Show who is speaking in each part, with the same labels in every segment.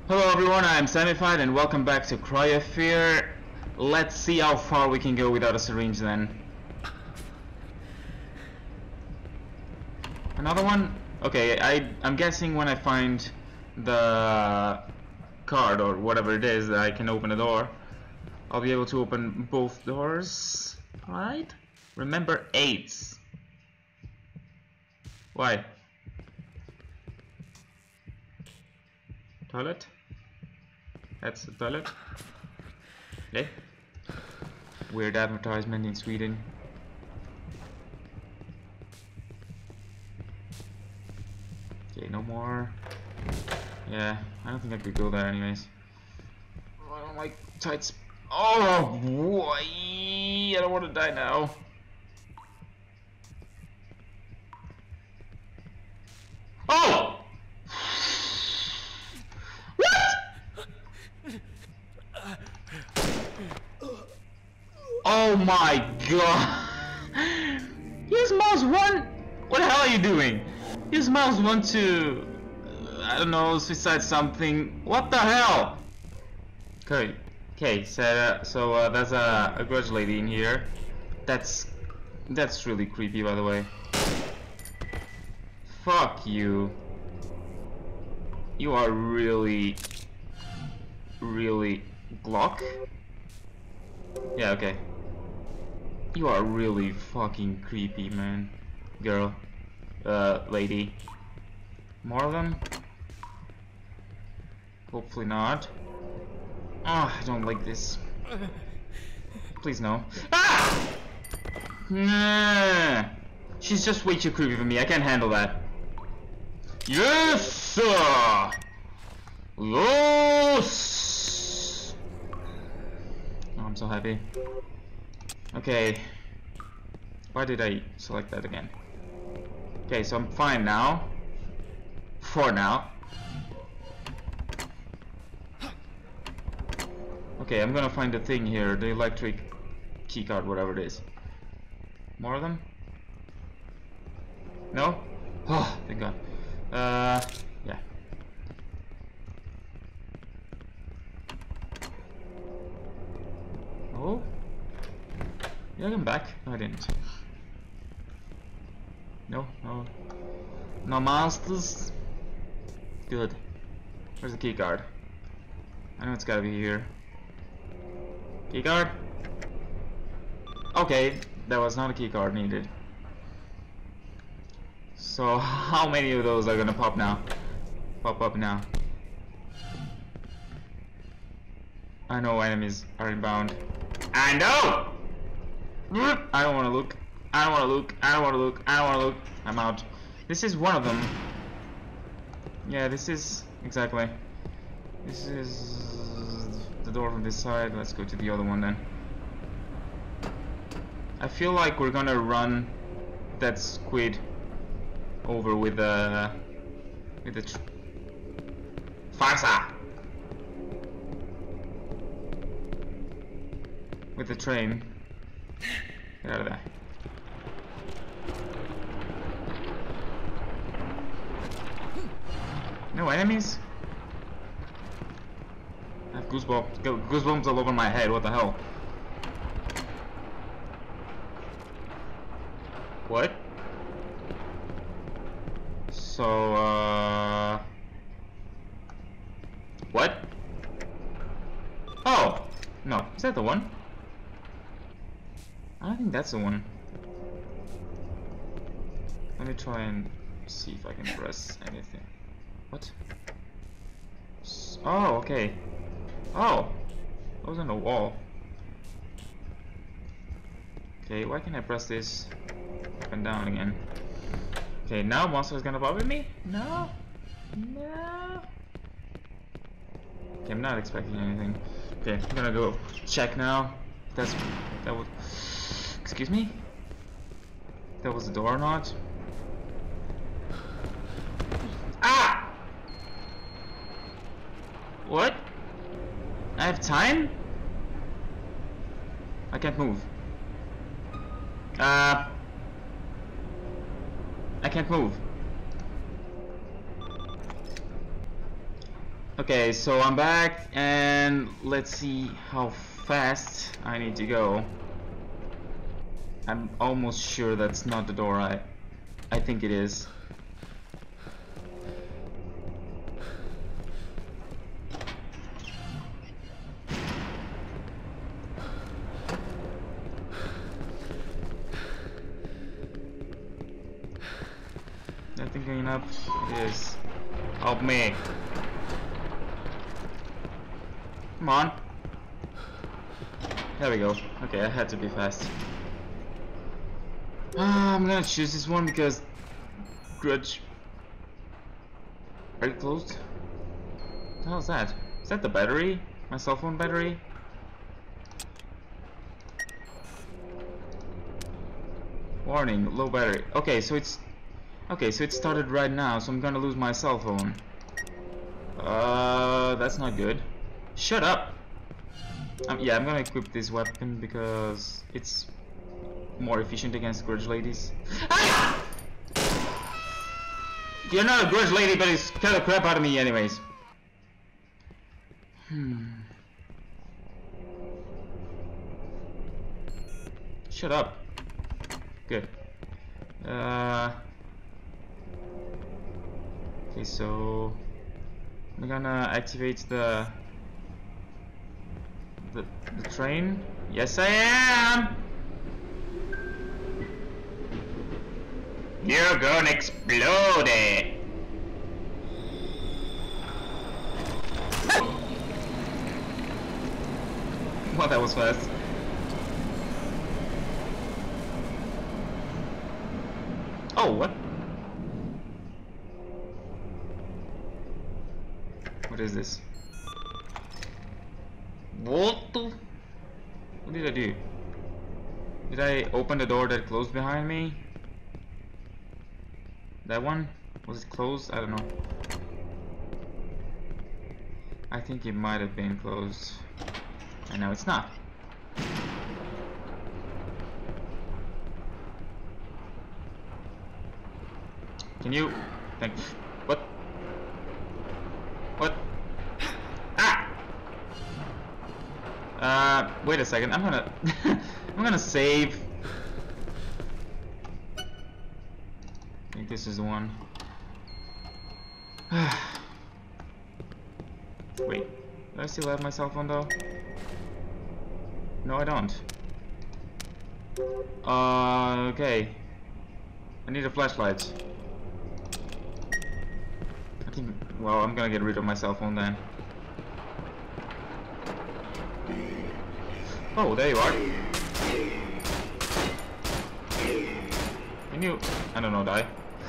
Speaker 1: Hello everyone, I'm Samified and welcome back to Cry of Fear. Let's see how far we can go without a syringe then. Another one? Okay, I'm guessing when I find the card or whatever it is that I can open a door, I'll be able to open both doors, right? Remember 8s. Why? Toilet? That's the toilet. Okay. Weird advertisement in Sweden. Okay, no more. Yeah, I don't think I could go there anyways. Oh, I don't like tights. Oh boy! I don't want to die now. Oh! Oh my god! Use mouse 1! What the hell are you doing? Use mouse 1 to... I don't know, suicide something. What the hell? Okay, so there's a grudge lady in here. That's really creepy, by the way. Fuck you. You are really Glock? Yeah, okay. You are really fucking creepy, man. Girl. Lady. More of them? Hopefully not. Ah, I don't like this. Please no. Ah! Nah. She's just way too creepy for me. I can't handle that. Yes, sir! Yes! Oh, I'm so happy. Okay. Why did I select that again? Okay, so I'm fine now. For now. Okay, I'm gonna find the thing here, the electric keycard, whatever it is. More of them? No? Oh, thank God. Yeah. Oh? Did I come back? No, I didn't. No. No monsters? Good. Where's the keycard? I know it's gotta be here. Keycard? Okay, that was not a keycard needed. So how many of those are gonna pop now? Pop up now. I know enemies are inbound. I know! I don't wanna look. I don't wanna look. I don't wanna look. I don't wanna look. I'm out. This is one of them. Yeah, this is exactly. This is the door from this side. Let's go to the other one then. I feel like we're gonna run that squid over with the Farsa with the train. Get out of there. No enemies? I have goosebumps all over my head. What the hell? What? So, what? Oh! No, is that the one? I don't think that's the one. Let me try and see if I can press anything. What? Oh, okay. Oh! That was on the wall. Okay, why can't I press this up and down again? Okay, now monster is gonna bother me? No! No! Okay, I'm not expecting anything. Okay, I'm gonna go check now. That was... Excuse me? That was the door or not? Ah! What? I have time? I can't move. I can't move. Okay, so I'm back, and let's see how fast I need to go. I'm almost sure that's not the door. I think it is. Nothing going up. It is. Help me. Come on. There we go. Okay, I had to be fast. I'm gonna choose this one because Grudge. Are you closed? What the hell is that? Is that the battery? My cell phone battery? Warning, low battery. Okay, so it started right now, so I'm gonna lose my cell phone. That's not good. Shut up! Yeah, I'm gonna equip this weapon because it's more efficient against grudge ladies. Ah! You're not a grudge lady, but it's scared the crap out of me anyways. Shut up. Good. Okay, so I'm gonna activate the train. Yes, I am. You're gonna explode it. Well, that was fast. Oh, what? What is this? What did I do? Did I open the door that closed behind me? That one? Was it closed? I don't know. I think it might have been closed. And now it's not. Can you... What? What? Ah! Wait a second. I'm gonna... I'm gonna save. I think this is the one. Wait. Do I still have my cell phone though? No, I don't. Okay. I need a flashlight. I think, well, I'm gonna get rid of my cell phone then. Oh, there you are. Can you, I don't know, die?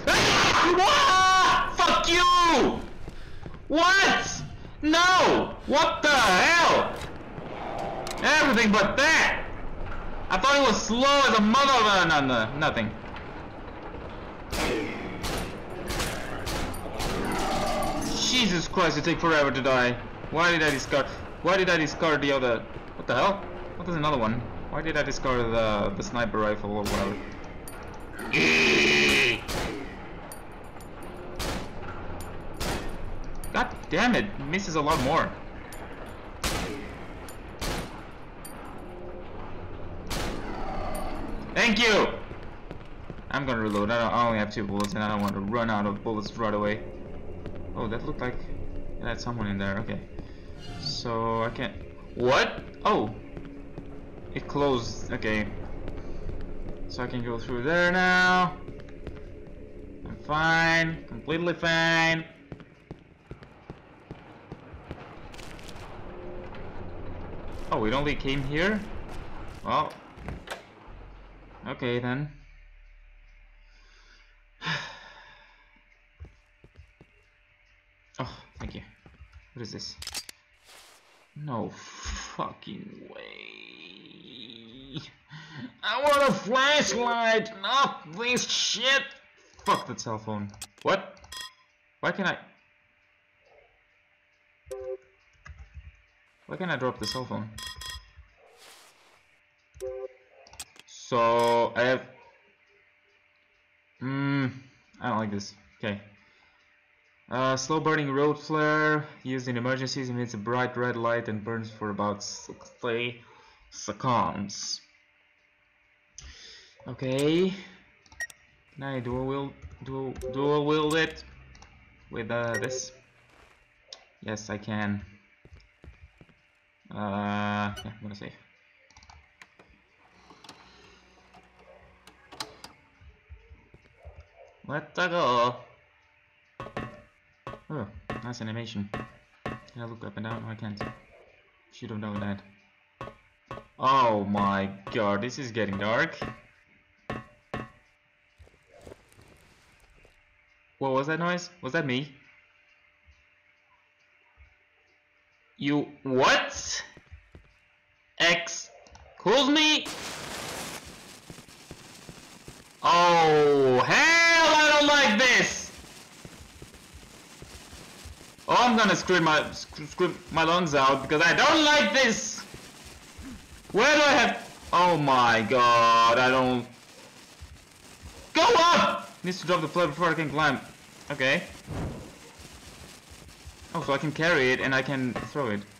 Speaker 1: Ah! Fuck you! What? No! What the hell? Everything but that! I thought it was slow as a mother. No, nothing. Jesus Christ, it takes forever to die. Why did I discard the other... What the hell? What is another one? Why did I discard the sniper rifle or whatever? God damn it, misses a lot more. Thank you! I'm gonna reload. I only have 2 bullets and I don't want to run out of bullets right away. Oh, that looked like it had someone in there. Okay. So I can't... What? Oh! It closed. Okay. So I can go through there now. I'm fine. Completely fine. Oh, it only came here? Well... Okay then. Oh, thank you. What is this? No fucking way. I want a flashlight, not this shit. Fuck that cell phone. What? Why can't I drop the cell phone? So I have... I don't like this. Okay. Slow burning road flare used in emergencies, emits a bright red light and burns for about 60 seconds. Okay. Can I dual wield it with this? Yes, I can. Yeah, I'm gonna save. Let's go. Oh, nice animation. Can I look up and down? No, I can't. Should have known that. Oh my god, this is getting dark. What was that noise? Was that me? You what? Excuse me? Oh hell, I don't like this. Oh, I'm gonna scream my lungs out because I don't like this. Where do I have? Oh my god, I don't. Go up! Needs to drop the flare before I can climb. Okay. Oh, so I can carry it and I can throw it.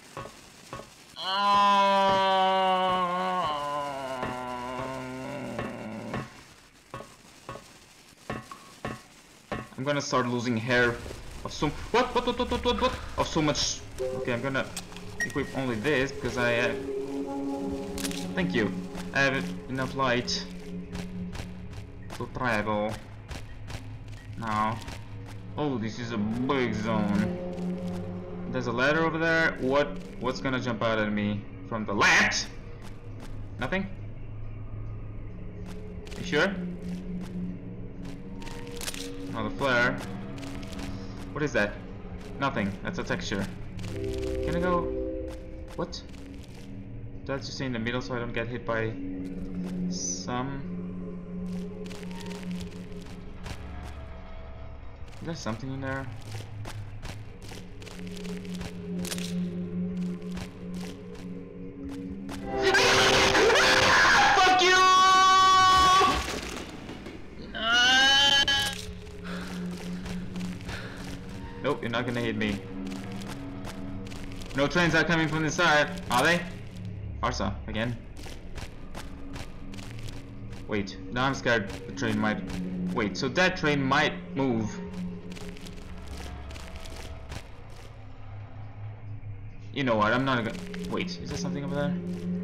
Speaker 1: I'm gonna start losing hair of so what of so much. Okay, I'm gonna equip only this because I have. Thank you. I have enough light to travel now. Oh, this is a big zone. There's a ladder over there. What's gonna jump out at me from the left? Nothing? You sure? Oh, the flare. What is that? Nothing. That's a texture. Can I go? What? That's just in the middle so I don't get hit by some. Is there something in there? Fuck you! Nope, you're not gonna hit me. No trains are coming from the side, are they? Arsa, again. Wait, now I'm scared the train might... Wait, so that train might move. You know what, I'm not gonna... Wait, is there something over there?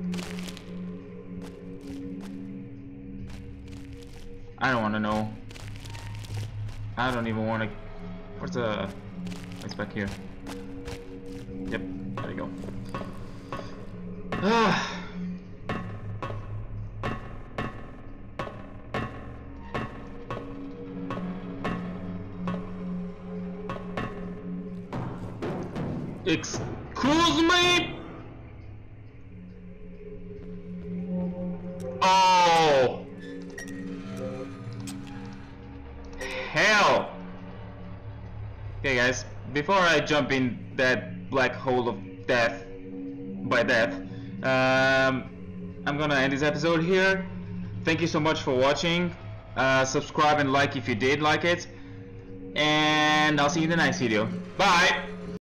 Speaker 1: I don't wanna know. I don't even wanna... What's the... It's back here. Yep, there we go. Excuse me? Oh! Hell! Okay guys, before I jump in that black hole of death, by death, I'm gonna end this episode here. Thank you so much for watching. Subscribe and like if you did like it. And I'll see you in the next video. Bye!